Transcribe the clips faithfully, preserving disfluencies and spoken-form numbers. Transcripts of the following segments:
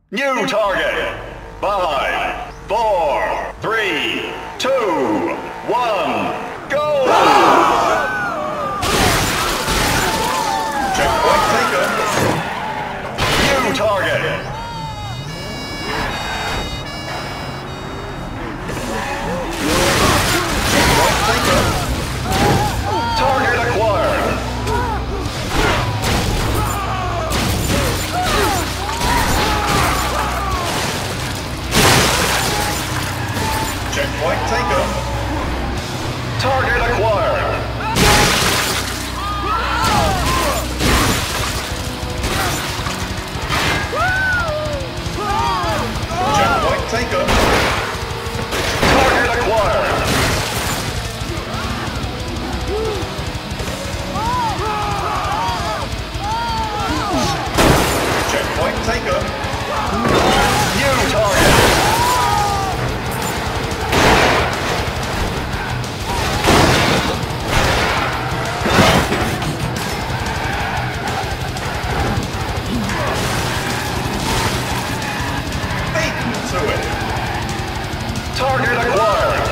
New target. Five, four, three, two, one, go! Checkpoint taken. New target. Checkpoint taken. Target acquired. Checkpoint taken. Target acquired. Checkpoint taken. Target acquired. Checkpoint taken. New target. To it. Target acquired.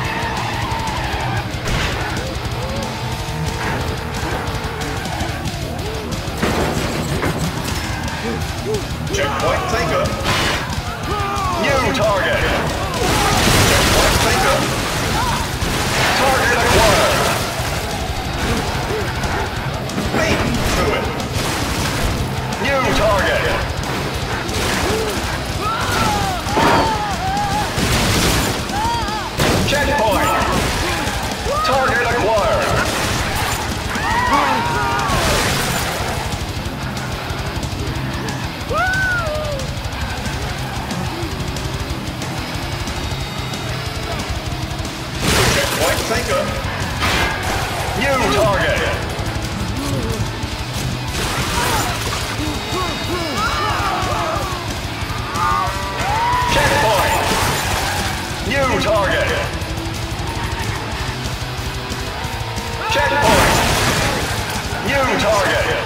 Checkpoint taken. New target. Checkpoint taken. Target acquired. Beaten to it. New target. Checkpoint. Target acquired. Checkpoint taken. New target. Checkpoint. New target. Checkpoint! New target!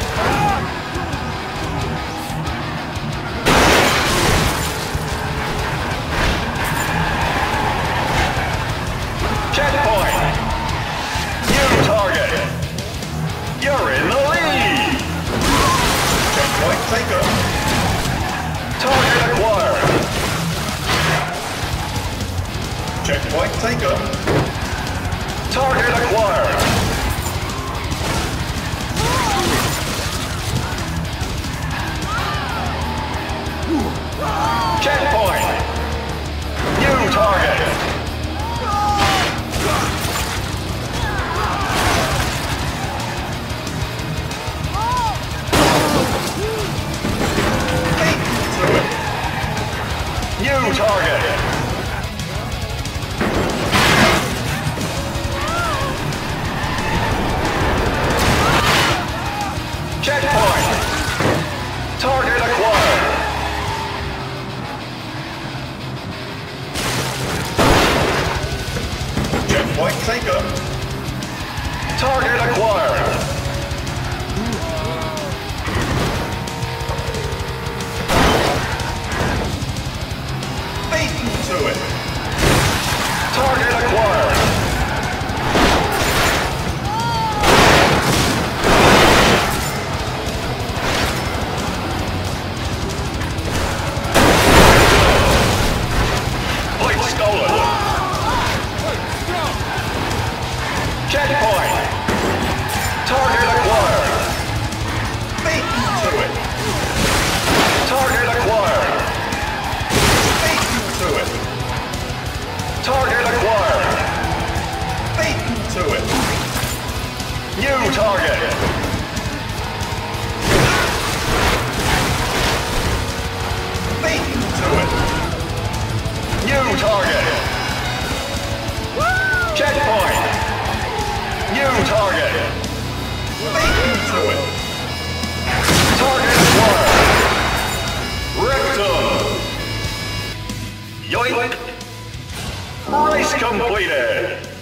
Checkpoint! New target! You're in the lead! Checkpoint taken! Target acquired! Checkpoint taken! Target acquired! Checkpoint! New target! Beaten to it! New target! Checkpoint! Target acquired! Checkpoint taken. Target acquired. Beaten to it. Target acquired. Plate stolen. Checkpoint! Target acquired! Beaten to it! Target acquired! Beaten to it! Target acquired! Beaten to it! New target! Beaten to it! New target! Checkpoint! New target! Beaten to it! Target acquired! Rectum! Yoink! Race completed!